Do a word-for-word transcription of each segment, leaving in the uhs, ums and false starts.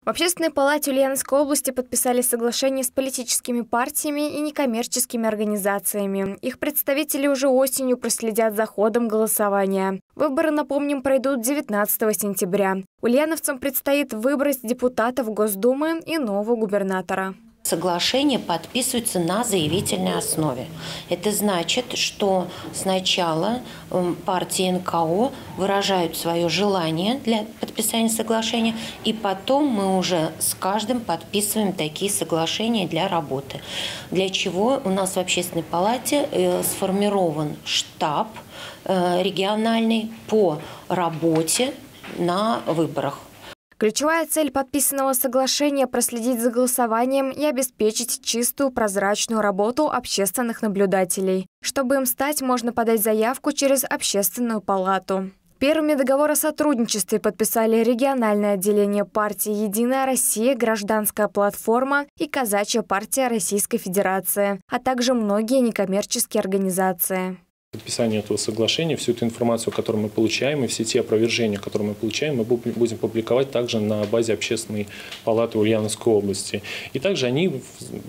В Общественной палате Ульяновской области подписали соглашение с политическими партиями и некоммерческими организациями. Их представители уже осенью проследят за ходом голосования. Выборы, напомним, пройдут девятнадцатого сентября. Ульяновцам предстоит выбрать депутатов Госдумы и нового губернатора. Соглашение подписывается на заявительной основе. Это значит, что сначала партии эн ка о выражают свое желание для подписания соглашения, и потом мы уже с каждым подписываем такие соглашения для работы. Для чего у нас в Общественной палате сформирован штаб региональный по работе на выборах. Ключевая цель подписанного соглашения – проследить за голосованием и обеспечить чистую, прозрачную работу общественных наблюдателей. Чтобы им стать, можно подать заявку через Общественную палату. Первыми договор о сотрудничестве подписали региональное отделение партии «Единая Россия», «Гражданская платформа» и «Казачья партия Российской Федерации», а также многие некоммерческие организации. Подписание этого соглашения, всю эту информацию, которую мы получаем, и все те опровержения, которые мы получаем, мы будем публиковать также на базе Общественной палаты Ульяновской области. И также они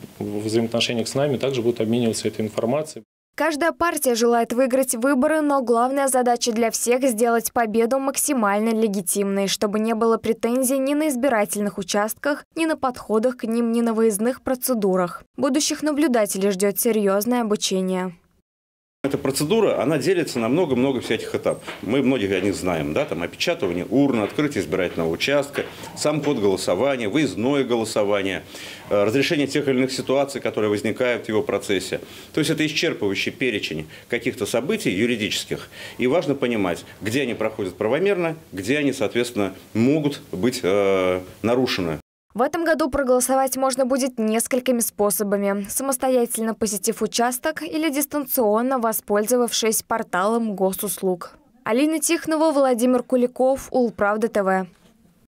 в взаимоотношениях с нами также будут обмениваться этой информацией. Каждая партия желает выиграть выборы, но главная задача для всех – сделать победу максимально легитимной, чтобы не было претензий ни на избирательных участках, ни на подходах к ним, ни на выездных процедурах. Будущих наблюдателей ждет серьезное обучение. Эта процедура, она делится на много-много всяких этапов. Мы многих о них знаем, да, там опечатывание урн, открытие избирательного участка, сам код голосования, выездное голосование, разрешение тех или иных ситуаций, которые возникают в его процессе. То есть это исчерпывающий перечень каких-то событий юридических. И важно понимать, где они проходят правомерно, где они, соответственно, могут быть э, нарушены. В этом году проголосовать можно будет несколькими способами. Самостоятельно посетив участок или дистанционно воспользовавшись порталом госуслуг. Алина Тихонова, Владимир Куликов, Улправда ТВ.